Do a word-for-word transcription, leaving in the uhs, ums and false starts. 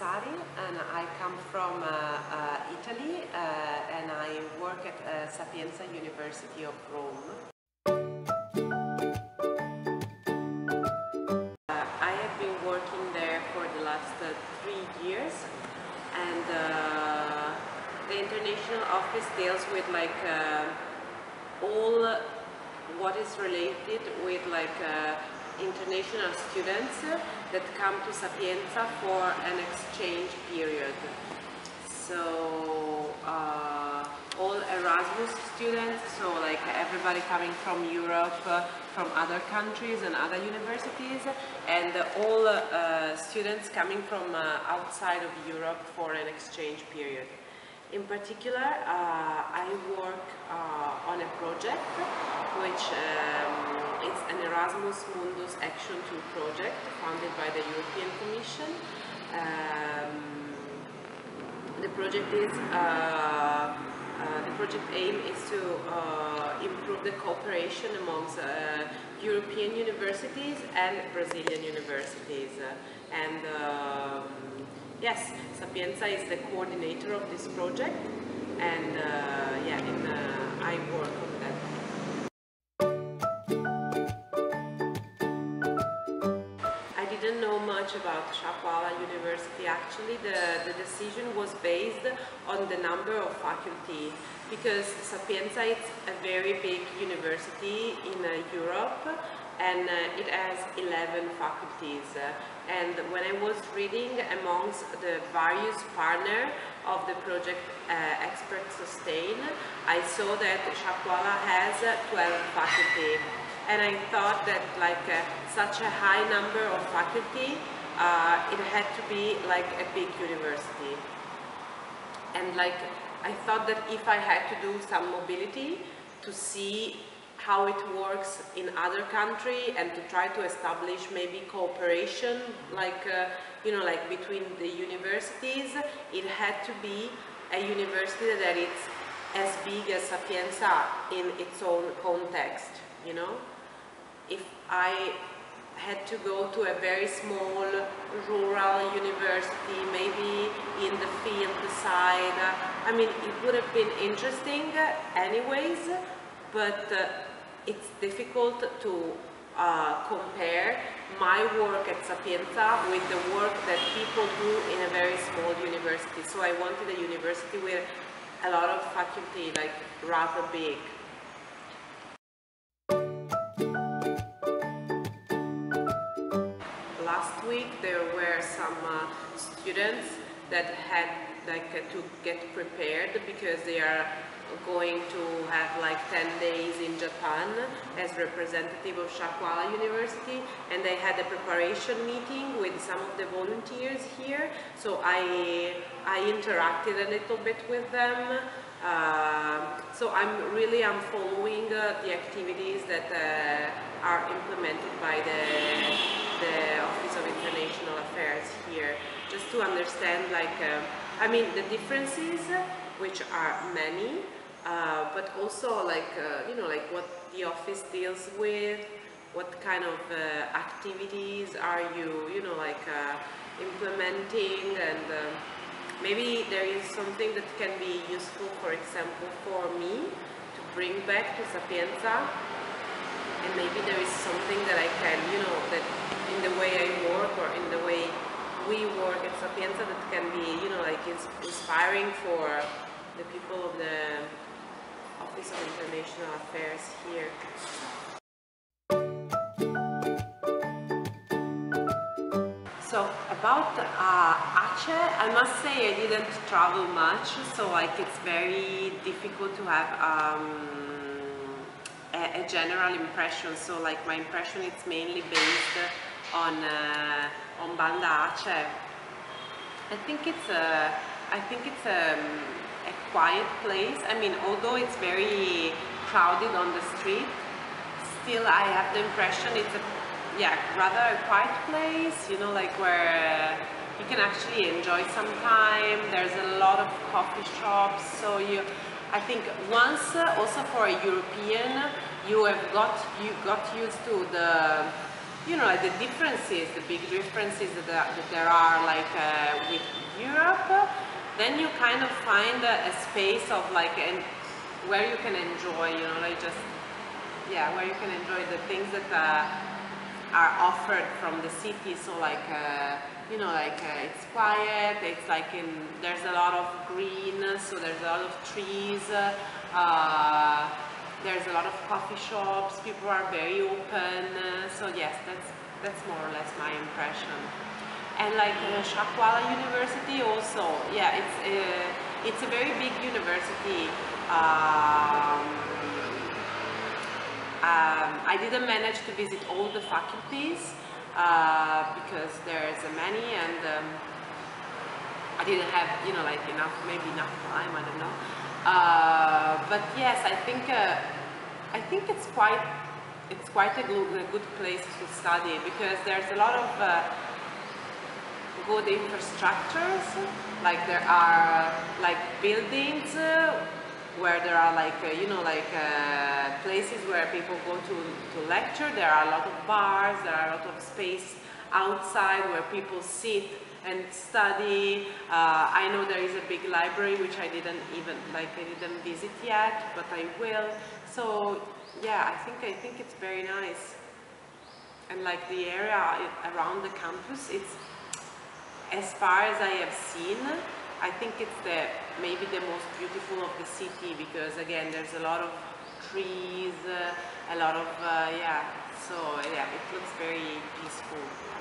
Massari, and I come from uh, uh, Italy, uh, and I work at uh, Sapienza University of Rome. Uh, I have been working there for the last uh, three years, and uh, the international office deals with like uh, all what is related with like uh, international students that come to Sapienza for an exchange period. So uh, all Erasmus students, so like everybody coming from Europe, uh, from other countries and other universities, and all uh, students coming from uh, outside of Europe for an exchange period. In particular, uh, I work uh, on a project which um, is an Erasmus Mundus Action two project funded by the European Commission. Um, the project is uh, uh, the project aim is to uh, improve the cooperation amongst uh, European universities and Brazilian universities, uh, and um, yes, Sapienza is the coordinator of this project, and uh, yeah, in, uh, I work on that. I didn't know much about Syiah Kuala University. Actually, the, the decision was based on the number of faculty, because Sapienza is a very big university in uh, Europe, and uh, it has eleven faculties. And when I was reading amongst the various partners of the project uh, Expert Sustain, I saw that Syiah Kuala has uh, twelve faculty. And I thought that like uh, such a high number of faculty, uh, it had to be like a big university. And like I thought that if I had to do some mobility to see how it works in other countries and to try to establish maybe cooperation, like uh, you know, like between the universities, it had to be a university that is as big as Sapienza in its own context. You know, if I had to go to a very small rural university, maybe in the field side, I mean, it would have been interesting anyways, but uh, it's difficult to uh, compare my work at Sapienza with the work that people do in a very small university. So I wanted a university with a lot of faculty, like rather big. Last week there were some uh, students that had like uh, to get prepared because they are going to have like ten days in Japan as representative of Syiah Kuala University, and they had a preparation meeting with some of the volunteers here. So I, I interacted a little bit with them. Uh, so I'm really I'm following uh, the activities that uh, are implemented by the, the Office of International Affairs here, just to understand like, uh, I mean the differences, which are many, uh, but also like, uh, you know, like what the office deals with, what kind of uh, activities are you, you know, like uh, implementing, and uh, maybe there is something that can be useful, for example, for me to bring back to Sapienza, and maybe there is something that I can, you know, that in the way I work or in the way we work at Sapienza that can be, you know, like inspiring for the people of the Office of International Affairs here. So about uh, Aceh, I must say I didn't travel much, so like it's very difficult to have um, a, a general impression. So like my impression is mainly based on uh, on Banda Aceh. I think it's a, I think it's a, a quiet place. I mean, although it's very crowded on the street, still I have the impression it's a, yeah, rather a quiet place. You know, like where uh, you can actually enjoy some time. There's a lot of coffee shops, so you, I think once uh, also for a European, you have got you got used to the you know, like the differences, the big differences that there, that there are like uh, with Europe, then you kind of find a, a space of like, an, where you can enjoy, you know, like just, yeah, where you can enjoy the things that uh, are offered from the city. So like, uh, you know, like uh, it's quiet, it's like in, there's a lot of green, so there's a lot of trees, uh, there's a lot of coffee shops, people are very open, uh, so yes, that's that's more or less my impression. And like uh, Syiah Kuala University also, yeah, it's uh, it's a very big university. Um, um, I didn't manage to visit all the faculties uh, because there's uh, many, and um, I didn't have, you know, like enough, maybe enough time, I don't know. Uh, but yes, I think uh, I think it's quite it's quite a good, a good place to study, because there's a lot of uh, good infrastructures. Like there are like buildings uh, where there are like uh, you know like uh, places where people go to to lecture. There are a lot of bars. There are a lot of space outside where people sit and study. Uh, I know there is a big library which I didn't even like I didn't visit yet, but I will. So yeah, I think I think it's very nice. And like the area around the campus, it's, as far as I have seen, I think it's the maybe the most beautiful of the city, because again there's a lot of trees, uh, a lot of uh, yeah. So yeah, it looks very peaceful.